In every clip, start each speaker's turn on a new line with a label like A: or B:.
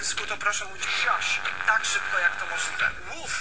A: angielsku, to proszę mówić shush, tak szybko jak to możliwe. Woof.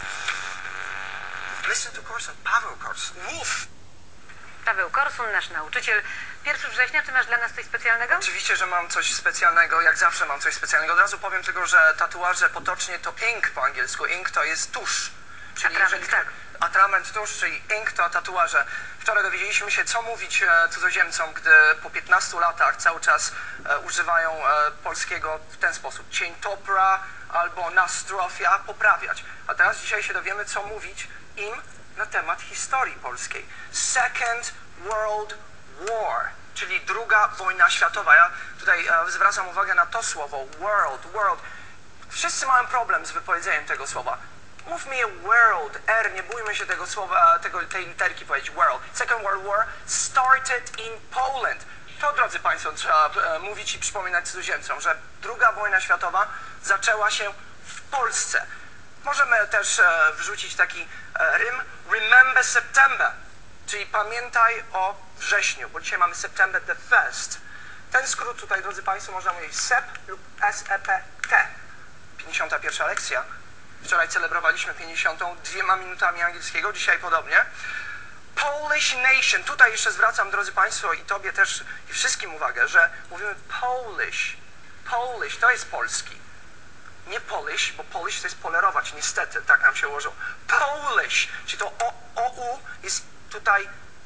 A: Listen to Korsun. Paweł Korsun. Woof.
B: Paweł Korsun, nasz nauczyciel. 1 września, czy masz dla nas coś specjalnego?
A: Oczywiście, że mam coś specjalnego, jak zawsze mam coś specjalnego. Od razu powiem tylko, że tatuaże potocznie to ink po angielsku. Ink to jest tusz. Czyli
B: Atrament, tak.
A: Atrament, tusz, czyli ink to tatuaże. Wczoraj dowiedzieliśmy się, co mówić cudzoziemcom, gdy po 15 latach cały czas używają polskiego w ten sposób. Dzień dobra albo nastrofia poprawiać. A teraz dzisiaj się dowiemy, co mówić im na temat historii polskiej. Second World War, czyli druga wojna światowa. Ja tutaj zwracam uwagę na to słowo world. Wszyscy mają problem z wypowiedzeniem tego słowa. Mówmy je world, R, nie bójmy się tego słowa, tej literki powiedzieć world. Second World War started in Poland. To, drodzy Państwo, trzeba mówić i przypominać cudzoziemcom, że druga wojna światowa zaczęła się w Polsce. Możemy też wrzucić taki rym Remember September, czyli pamiętaj o wrześniu, bo dzisiaj mamy September the 1st. Ten skrót tutaj, drodzy Państwo, można mówić SEP lub SEPT. 51. lekcja. Wczoraj celebrowaliśmy 50. 2 minutami angielskiego, dzisiaj podobnie. Polish Nation. Tutaj jeszcze zwracam, drodzy Państwo, i Tobie też, i wszystkim uwagę, że mówimy Polish. Polish to jest polski. Nie Polish, bo Polish to jest polerować, niestety, tak nam się ułożyło. Polish, czyli to OU jest tutaj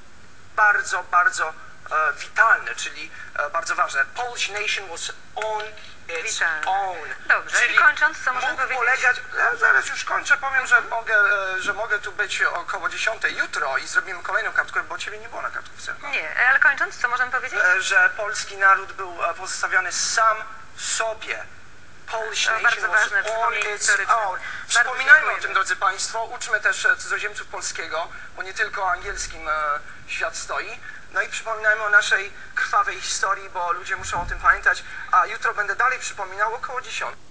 A: bardzo witalne, czyli bardzo ważne. Polish Nation was on its own.
B: Dobrze,
A: czyli
B: i kończąc, co można
A: mógł
B: powiedzieć?
A: polegać, zaraz już kończę, powiem, że mogę tu być około 10 jutro i zrobimy kolejną kartkę, bo Ciebie nie było na kartkówce.
B: Nie, ale kończąc, co możemy powiedzieć?
A: Że polski naród był pozostawiony sam sobie. Polish
B: bardzo
A: Nation was
B: ważne
A: on
B: przypomnienie
A: its
B: historyczne.
A: own.
B: Bardzo
A: Przypominajmy o
B: dziękujemy.
A: tym, drodzy Państwo, uczmy też cudzoziemców polskiego, bo nie tylko o angielskim świat stoi. No i przypominajmy o naszej krwawej historii, bo ludzie muszą o tym pamiętać, a jutro będę dalej przypominał około 10.